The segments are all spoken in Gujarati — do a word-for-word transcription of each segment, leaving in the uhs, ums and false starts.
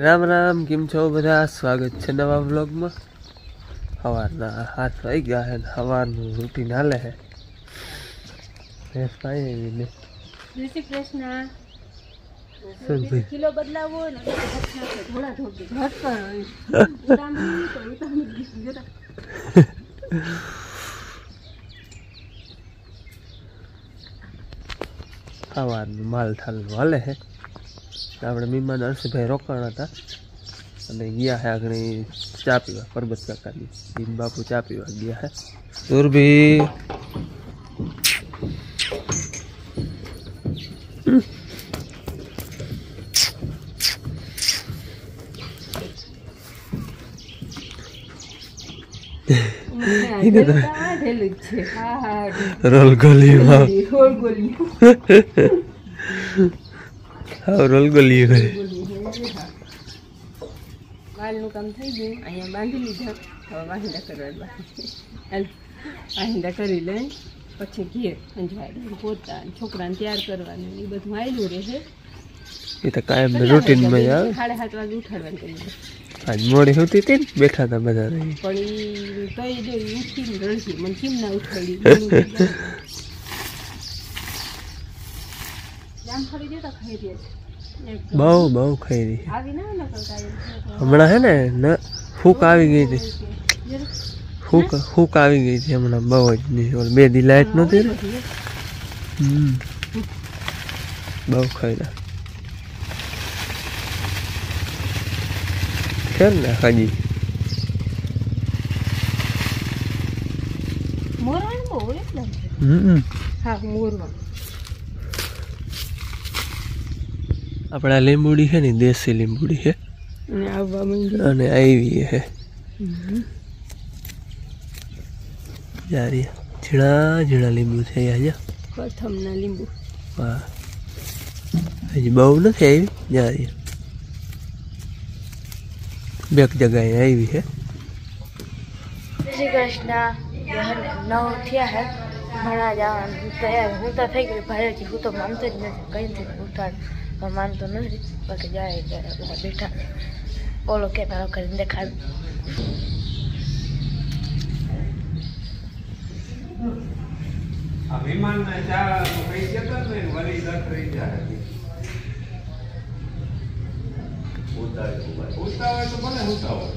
राम राम केम छो बधा स्वागत है नवा व्लॉग में। सवारना हाथ वाई गया है, सवारनु रूटीन हाले है। भैंस पाई है ने जय श्री कृष्ण। सुन किलो बदलावो ने थोड़ा ढोक दे घट कर उतामी तो उतामी जरा सवारनु माल थाल हाले है। આપણે મહેમાન હર્ષભાઈ રોકાણા હતા અને ગયા હે આગળ ચા પીવા પરબત કાકાની દીન બાપુ ચા પીવા ગયા હે। સુરભી રોલ ગોલી રોલ ગોલી हाँ रोल गोली है वालनु काम થઈ ગયું। અહીંયા બાંધી લીધા, હવે વાહિંદા કરવા બાકી હાલ વાહિંદા કરી લે પછી ઘેર અંજવાડે પોતા છોકરાને તૈયાર કરવાનું એ બધું આયલું રહે। ये तो कायम रूटीन में यार साढ़े सात वागे उठाડવાનું કરી आज मोड़ी होती थी बैठा था बता रही પણ તો એ જો ઉઠીને રડતી મને કેમ ના ઉઠાડી જામ ખરી દેતા ખાઈ દે बहु बहु खाई रही આવી ના ન કરતા हमणा है ने न फूक આવી ગઈ थी फूक फूक આવી ગઈ थी हमणा बहु ज नहीं और बे दी लाइट नती रे हम्म बहु खाई रहा खेल ना खाजी મોરવાન બહુ એટલે हम्म હા મોરવાન अपना લીંબુડી है नी देसी લીંબુડી है અને આવવા માંડી અને આવી है जा रही है झीणा झीणा લીંબુ છે आजा પ્રથમના લીંબુ वाह हजी बहु નથી આવી जा रही है बेक जगह आई है। श्री कृष्ण नौ थिया है भणा जवान तैयार हूँ तो थी गई भाई जी हूँ तो मानते ज नहीं कहीं थी उतार पर मानतो नहीं बाकी जाए जरा बैठा बोलो कैमरा कर देखा विमान में जा तो कई जगह में वाली दट रही जाए होता है होता है तो भले होता हो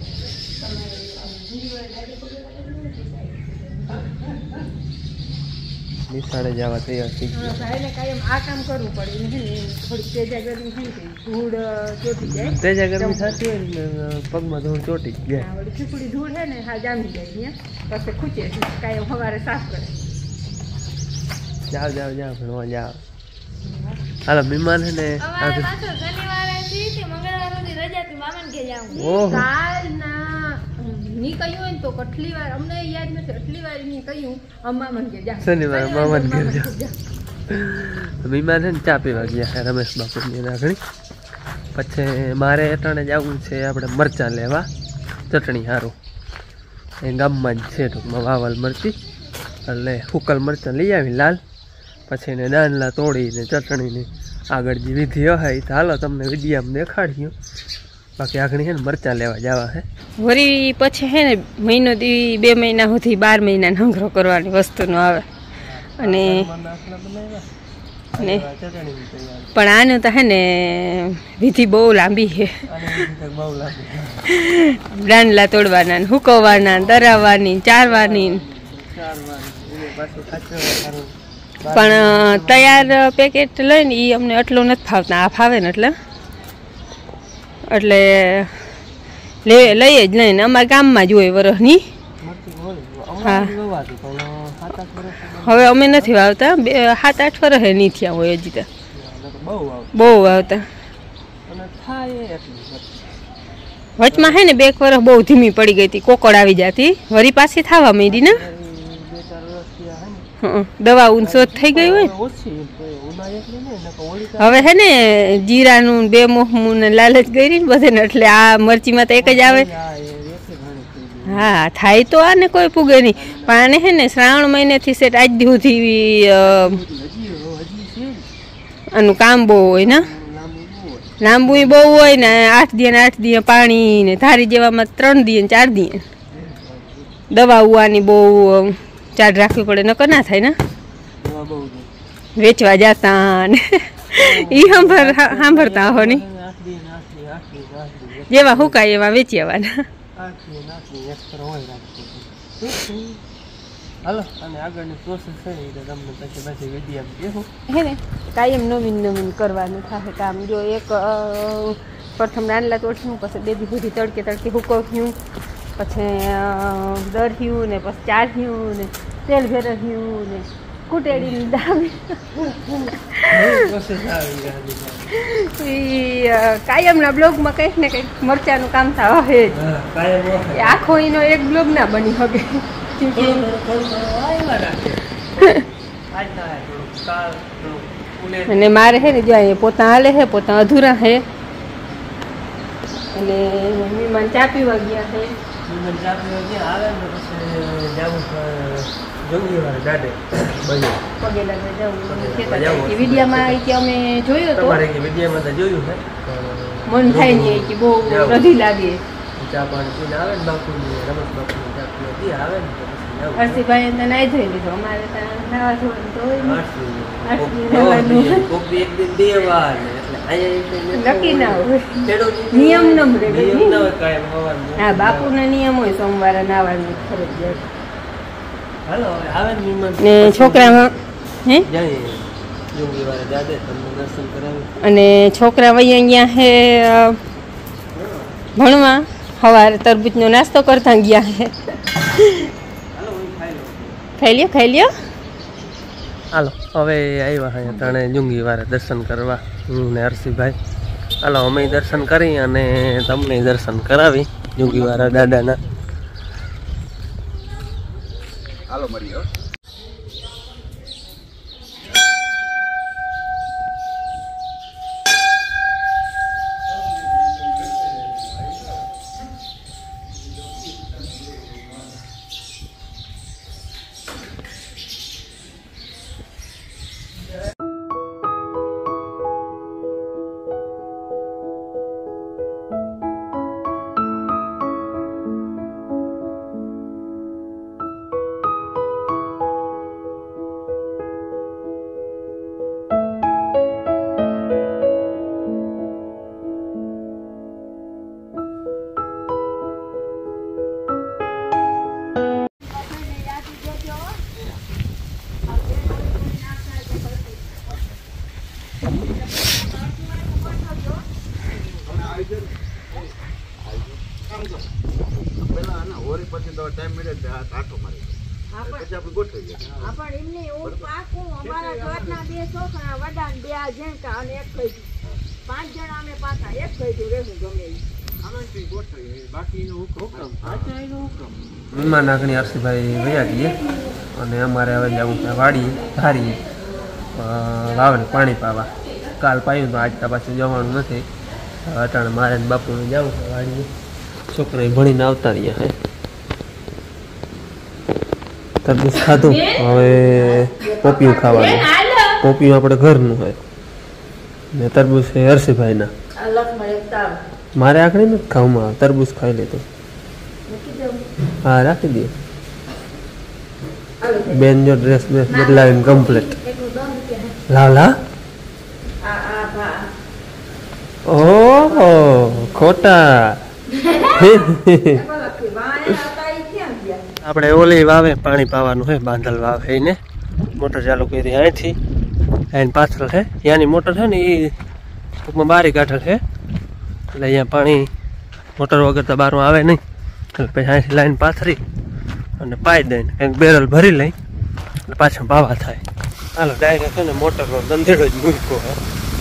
निशाड़े जावा तैयार थी ભાઈ ને કાયમ આ કામ કરવું પડે ને થોડી તેજા ગરમી થઈ ગઈ ધૂળ ચોટી જાય तेजा गर्मी थती है पग में धूल चोटी गया વળી ચીકડી ધૂળ હે ને હા જામી જાય અહીંયા પછી ખૂચે કાયમ સવારે સાફ કરે। जाओ जाओ जाओ फिर वहाँ जाओ हालो मेहमान है ने शनिवार थी थी मंगलवार की रजा थी मामन के जाऊं ओह કાલ ના ની કહ્યું હોય તો કેટલી વાર અમને યાદ નથી એટલી વાર ની કહ્યું અમ્મા મન કે જા शनिवार मामन के जाओ मेहमान है ने चा पीवा गया है रमेश बापू ની આગળ પછી મારે અટાણે જવું છે આપણે મરચા લેવા ચટણી હારું એ ગામમાં જ છે ટૂંકમાં વાવલ મરચી એટલે હુકલ મરચાં લઈ આવી લાલ પછી એને દાંડલા તોડીને ચટણીની આગળ જે વિધિ હોય તો હાલો તમને વિડીયામાં દેખાડ્યું। બાકી આગળ છે ને મરચાં લેવા જવા હે વળી પછી હે ને મહિનો દી બે મહિના સુધી બાર મહિના સંગ્રહ કરવાની વસ્તુનો આવે અને ને પણ આનું તો હે ને વિધિ બહુ લાંબી છે દાંડલા તોડવાના હુકવવાના દરાવવાની ચારવાની પણ તૈયાર પેકેટ લઈને એ અમને એટલું નથી ફાવતા આ ફાવે ને એટલે એટલે લે લઈએ જ લઈને અમારા ગામમાં જ હોય વરસની હા હવે અમે નથી વાવતા બે સાત આઠ વર્ષે નહીં થયા હોય હજી તો બહુ વાવતા વચમાં હે ને બે વર્ષ બહુ ધીમી પડી ગઈ હતી કોકડ આવી જતી વળી પાછી થવા માંડી ને દવા ઊંચો થઈ ગઈ હોય હવે હે ને જીરાનું બે મોહમું ને લાલચ કરી ને બધે ને એટલે આ મરચીમાં તો એક જ આવે હા થાય તો આને કોઈ પૂગે નહીં પણ આને હે ને શ્રાવણ મહિનેથી સેટ આજ સુધી આનું કામ બહુ હોય ને લાંબુ બહુ હોય ને આઠ દી ને આઠ દી પાણી ને ધારી જેવામાં ત્રણ દી ને ચાર દી દવા ઉવાની બહુ ચાર્જ રાખવી પડે નકર ના થાય ને વેચવા જતા ને ઈ સાંભળ સાંભળતા હો ની જેવા હુકાય એવા વેચી આવવાના. હાલો અને આગળની પ્રોસેસ છે ને એટલે તમને પછી પછી વિડીયો દેખો હે ને કાયમ નવીન નવીન કરવાનું થાય કામ. જો એક પ્રથમ નાનલા તોડ્યું, પછી બેબી બધી તડકે તડકે હુકવ્યું, પછી દર્યું ને પછી ચાર્યું ને તેલ ભેરવ્યું ને કુટેડીને દાવી કાયમના બ્લોગમાં કંઈક ને કંઈક મરચાનું કામ થાય હે જ. આખો એનો એક બ્લોગ ના બની શકે. અને મારે હે ને જો અહીંયા પોતા હાલે હે, પોતા અધૂરા હે અને મહેમાન ચા પીવા ગયા છે. ચા પીવા ગયા આવે ને પછી જવું દાડે પગે લાગવા જવું વિડીયામાં કે અમે જોયું તો વિડીયામાં તો જોયું છે. મન થાય ને કે બહુ રધી લાગે. ચા પાણી પીને આવે ને બાપુ રમત બાપુ ચા પીવા આવે ને હર્ષિભાઈ તો નાઈ ધોઈ લીધો. અમારે ત્યાં નાવા ધોવાનું નક્કી ના હોય, નિયમ ન હા બાપુ ના નિયમ હોય સોમવારે નાવાનું ફરજિયાત. ને છોકરામાં હે અને છોકરા વહી અહીંયા હે ભણવા. સવારે તરબૂચનો નાસ્તો કરતા ગયા હે. ખાઈ લ્યો ખાઈ લ્યો. હાલો હવે આવ્યા અહીંયા ત્રણે જુંગી વારે દર્શન કરવા હું ને હર્ષિભાઈ. હાલો અમે દર્શન કરી અને તમને દર્શન કરાવી જુંગી વાળા દાદાના. હાલો મળીએ. ટાઈમ મળે આટો મારી પછી આપણે ગોઠવી દઈએ. આપણ એમને હું પાકું અમારા ઘરના બે છોકરા વડા ને બે જેંટા અને એક કઈ પાંચ જણા અમે પાકા એક કઈ રહેવું ગમે મહેમાન આગળ હર્ષિભાઈ વયા ગઈએ અને અમારે હવે જવું છે વાડી ધારી વાવને પાણી પાવા. કાલ પાયું તો આજ પાછું જવાનું નથી. અટાણે મારે બાપુને જવું છે વાડીએ. છોકરા ભણીને આવતા રહ્યા હે. તરબૂચ ખાધું, હવે પોપિયું ખાવાનું. પોપિયું આપણે ઘરનું હોય ને તરબૂચ છે હર્ષિભાઈના. મારે આખડી નથી ખાવામાં તરબૂચ ખાઈ લીધું. હા રાખી દઈએ. બેન જો ડ્રેસ બેસ બદલાવીને કમ્પ્લીટ. લાવ લા ઓહો ખોટા. આપણે ઓલી વાવે પાણી પાવાનું છે બાંધલ વાવે એને મોટર ચાલુ કરી અહીંથી અહીં પાછળ છે. ત્યાંની મોટર છે ને એ ટૂંકમાં બારી કાઢેલ છે એટલે અહીંયા પાણી મોટર વગર તો બહાર આવે નહીં. એટલે પછી અહીંથી લાઈન પાથરી અને પાઈ દઈને કંઈક બેરલ ભરી લઈ એટલે પાછા પાવા થાય. હાલો ડાયરેક્ટ છે ને મોટરનો ધંધેડો જ મૂક્યો હે.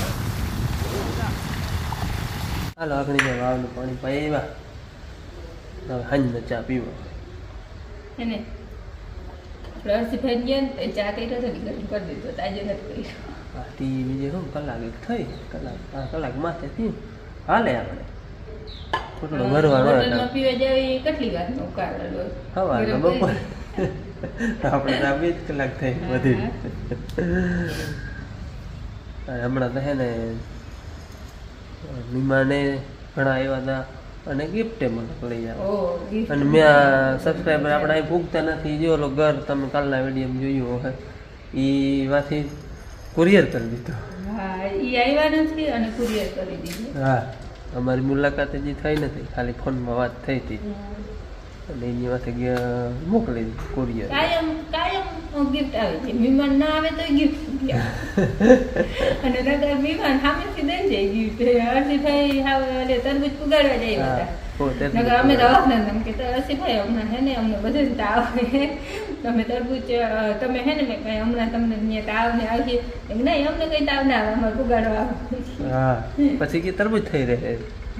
હાલો આગળ વાવનું પાણી પાઈ આવ્યા. હવે હાંજનો ચા પીવો. એને હર્ષિભાઈ ગયા ને ચા કર્યો હતો ને ગરમ કરી દીધો તાજે નથી કર્યો. ટી બીજે શું કલાક એક થઈ કલાક હા કલાક માથે થયું હાલે આપણે કેટલો ભરવાનો પીવા જાવ કેટલી વાર નો કાઢો સવારે બપોર આપણે તો બે જ કલાક થઈ બધી. હમણાં તો હે ને મહેમાને ઘણા આવ્યા હતા અને ગિફ્ટે મને લઈ ઓ આવ્યા gift. અને મેં આ સબસ્ક્રાઈબર આપણે અહીં પૂગતા નથી જો ઓલો ઘર તમે કાલના વિડીયો જોયું હશે એ વાથી કુરિયર કરી દીધો. હા ઈ આવ્યા નથી અને કુરિયર કરી દીધું. હા અમારી મુલાકાત હજી થઈ નથી, ખાલી ફોનમાં વાત થઈ હતી અને એની વાતે ગયા મોકલી દીધી કુરિયર. કાયમ કાયમ ગિફ્ટ આવે છે, મહેમાન ના આવે તો ગિફ્ટ અને નગર મહેમાન સામેથી દઈ જાય ગિફ્ટ. અરસીભાઈ હવે તરબૂચ પુગાડવા જાય હા, બધા. પોતે જ નગર અમે દવા ને કે અરસીભાઈ હમણાં હે ને અમને બધે તાવ હે, તમે તરબૂચ અ, તમે હે ને મેં કઈ હમણાં તમને ત્યાં તાવ ને આવી નહીં, અમને કઈ તાવ ના આવે, અમારે પુગાડવા આવે. હા પછી કે તરબૂચ થઈ રહે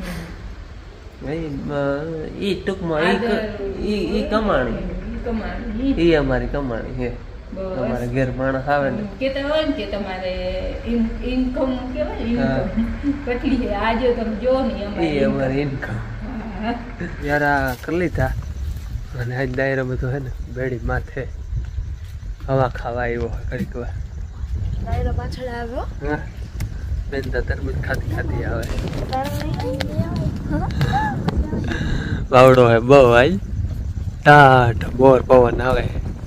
ઈ ટૂંકમાં ઈ ક- ઈ ઈ કમાણી કમાણી ઈ અમારી કમાણી છે. અમારે ઘેર માણસ આવે ને કેતા હોય ને કે તમારે ઇન્કમ કેવાય હા. ઇન્કમ કેટલી છે આજે તમે જો ને ઈ અમારી અમારી ઇન્કમ. હા. યાર આ કરી લીધા અને આજ દાયરો બધો હે ને બેડી માથે હવા ખાવા આવ્યો હોય ઘડીક વાર. ડાયરો પાછળ આવ્યો હા બેન તો તરબૂચ ખાતી ખાતી આવે. બાવડો હે બહુ આજ ટાટ બોર પવન આવે.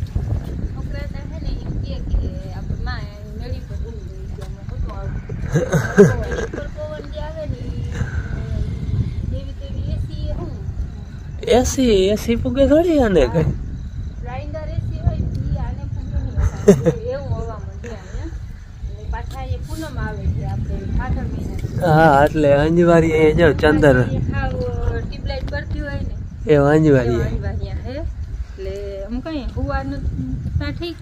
એસી એસી પૂગે થોડી આને કઈ. હા એટલે અંજવારી અહીંયા જાવ ચંદર ટ્યુબલાઇટ પડતી હોય ને એ અંજવારી એવા અહીંયા હે એટલે આમ કઈ હુવાનું ત્યાં ઠીક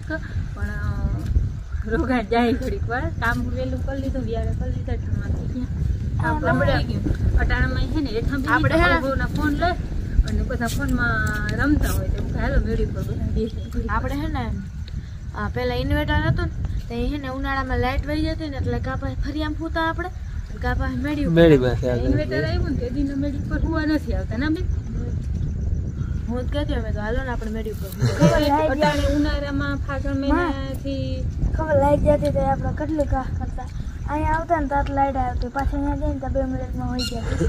પણ રોગાટ જાય ઘડીક વાર કામ વહેલું કરી લીધું વ્યારે કરી લીધા ઠમાતી ગયા આપણે અટાણામાં છે ને હેઠા આપણે હે ને- આપણે ફોન લે અને બધા ફોનમાં રમતા હોય તો હાલો મેળી પર બધા બેસીને આપણે હે ને આ પેલા ઇન્વર્ટર હતું ને તો એ હે ને ઉનાળામાં લાઈટ વહી જતી ને એટલે કાપા ફરી આમ ફૂતા આપણે કાપા મેળ્યું મેળી પાસે ઇન્વેટર આગળ આવ્યું ને તે દીનો મેળી પર હુવા નથી આવતા ના બેન હું જ કહેતી અમે તો હાલો ને આપણે મેળ્યું પર અટાણે ઉનાળામાં ફાગણ મહિનાથી ખબર લાઈટ જતી તો આપણે કેટલી કાહ કરતા અહીંયા આવતા ને તો લાઈટ આવતી પાછી અહીંયા જઈને તો બે મિનિટમાં હોય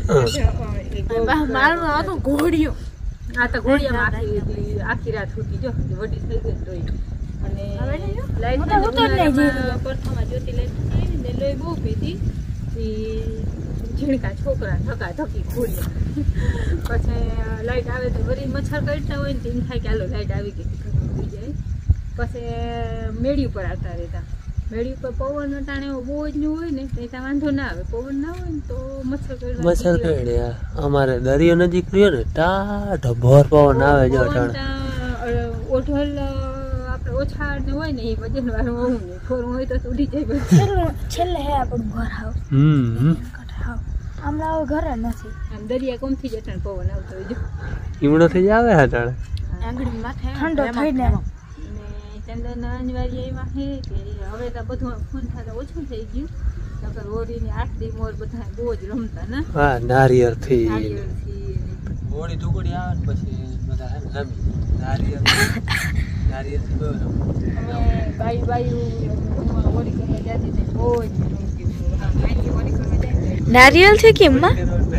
જાય મારું હતું ઘોડિયું આ તો ઘોડિયામાં આખી આખી રાત સુધી જો વડી થઈ ગઈ તોય અને હવે નહીં જો. લાઈટ હું તો- હું તો જ નહીં જીવી. પરથામાં જ્યોતિ લાઈટ નથી આવી ને લોહી બહુ પીધી ઈ ઝીણકા છોકરા ધકા ધકી ઘોડિયા પછી લાઈટ આવે તો વળી મચ્છર કરતા હોય ને તો એમ થાય કે હાલો લાઈટ આવી ગઈ ઘરમાં ઉડી જાય. પછી મેળી ઉપર આવતા રહેતા મેળી ઉપર પવન અટાણે બહુ જ નું હોય ને તો ત્યાં વાંધો ના આવે, પવન ના હોય ને તો મચ્છર કરતા મચ્છર કરડ્યા. અમારે દરિયો નજીક રહ્યો ને ટાઢો ભોર પવન આવે જો અટાણે. ઓઢલ આપણે ઓછા ને હોય ને એ વજન વાળું હોવું ને થોડું હોય તો ઉડી જાય બધું. છેલ્લે છેલ્લે હે આપણું ઘર હાવ હમ હાવ હમણાં હવે ઘર જ નથી આમ દરિયા કોમથી જ અટાણે પવન આવતો હોય જો. ઈમણો થઈ આવે અટાણે. આંગળી માથે ઠંડો થઈને અને ચંદન અંજવારી એમાં છે કે હવે તો બધું ફૂલ થતા ઓછું થઈ ગયું. નકર ઓરીની આઠ દી મોર બધા બહુ જ રમતા ને હા નારિયેળ થી નાળિયેરથી ને. ગોળી ટુકડી આવે ને પછી બધા હે ને રમી નારિયેળ નારિયેળ થી બહુ રમે. અમે બાઈ બાઈ ઓરી કરવા જતી હતી બહુ જ રમતી. બાઈ ઓરી કરવા જાય નારિયેલ છે કેમ માં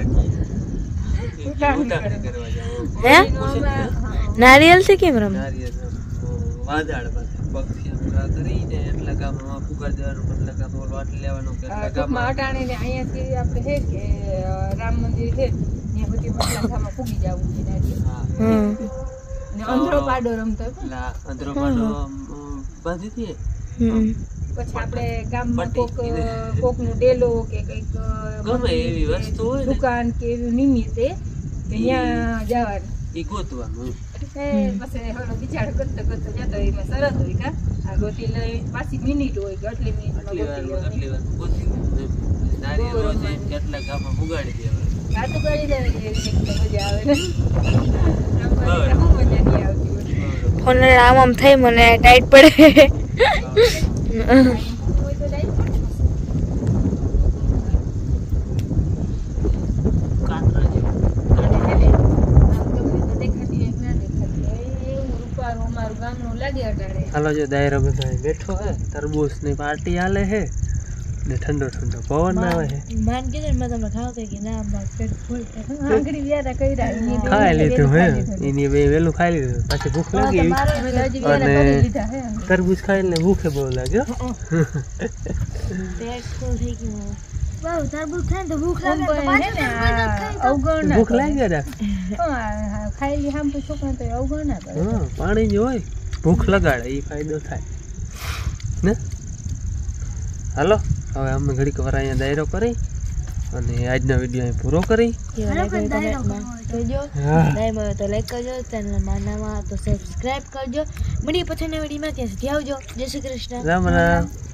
ઉતાવળ કરવા જાવ. હે નારિયેલ છે કેમ રમ નારિયેળ વાદળ પાસે પક્ષી હમણાં કરીને એટલા ગામમાં ફુગાર જવાનું એટલા ગામમાં ઓલો આટલી લેવાનું કે એટલા ટૂંકમાં ગામમાં અટાણે ને અહીંયાથી આપણે છે કે અ, રામ મંદિર છે ત્યાં સુધી મતલબ ગામમાં પૂગી જવું છે નારિયેળ. હા હમ ને અંધરો પાડો રમતો હતો. એટલા અંદરો પાડો બાંધી હતી હમ પછી આપણે ગામમાં કોક પટ્ટી. કોકનું ડેલો કે કંઈક અ, ગમે એવી વસ્તુ હોય ને દુકાન કે એવું નિમિત્તે કે ત્યાં જવાનું. એ ગોતવાનું એ પછી ઓલો બિચારો કરતો કરતો જતો હોય એમાં શરત હોય કા આ ગોતી લઈ પાછી મિનિટ હોય કે આટલી મિનિટમાં આટલી વાર ગોતી લેવાની. આટલી વાર ગોતી નારિયેળ રોજ કેટલા ગામમાં ઉગાડી દેવાનું. રાતું કરી દેવાની એવી કંઈક તો મજા આવે ને. આમ કરીને શું મજા નહીં આવતી હોય. ફોન આમ આમ થઈ મને ટાઈટ પડે હોય તો જાય. કાતરા જેવું. અને હે ને, આમ તમને તો દેખાતી હોય કે ના દેખાતી હોય, એવું રૂપારું અમારું ગામનું લાગે અટાણે. હાલો જો દાયરો બધા બેઠો હે તરબૂચ ની પાર્ટી હાલે હે ને ઠંડો ઠંડો પવન ના આવે છે માન કીધું મેં તમને ખાવ કે ના માર પેટ ફૂલ આંગળી વ્યારા કર્યા ઈ ખાઈ લીધું હે એની બે વેલું ખાઈ લીધું પછી ભૂખ લાગી અને તરબૂચ ખાઈને ભૂખે બહુ લાગ્યો પેટ ફૂલ થઈ ગયું વાવ તરબૂચ ખાઈને તો ભૂખ લાગે અવગણ ભૂખ લાગી રા ખાઈ હામ તો છોકરા તો અવગણ ના કરે હા પાણી જ હોય ભૂખ લગાડે એ ફાયદો થાય ને હાલો હવે અમે ઘડીક વાર અહીંયા દાયરો કરી અને આજનો વિડીયો અહીં પૂરો કરી તો લાઈક કરજો ચેનલમાં નવા તો સબસ્ક્રાઇબ કરજો મળી પછીના વિડીયોમાં ત્યાં સુધી આવજો જય શ્રી કૃષ્ણ રામ રામ